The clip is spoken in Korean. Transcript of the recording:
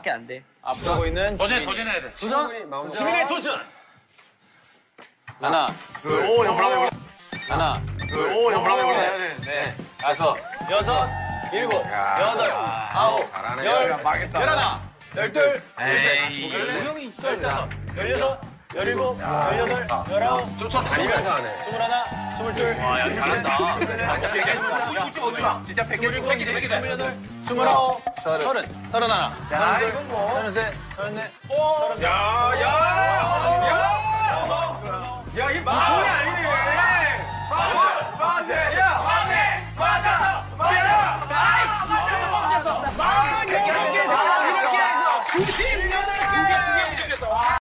밖에 안 돼. 앞서고 있는 도전해야 돼. 지민의 도전. 하나, 오, 형 뭐라고 해? 하나, 오, 형 뭐라고 해? 네, 다섯, 여섯, 일곱, 여덟, 아홉, 열, 열하나, 열둘, 열셋, 열넷, 열다섯, 열여섯, 열일곱, 열여덟, 열아홉, 쫓아다니면서 하네. 스물하나, 스물둘, 와, 야, 잘한다. 스물넷, 오지 마. 진짜 팩이 돼. 스물여덟, 스물아홉, 서른, 서른하나, 서른둘, 서른셋, 서른넷, 서른. 야, 이 마.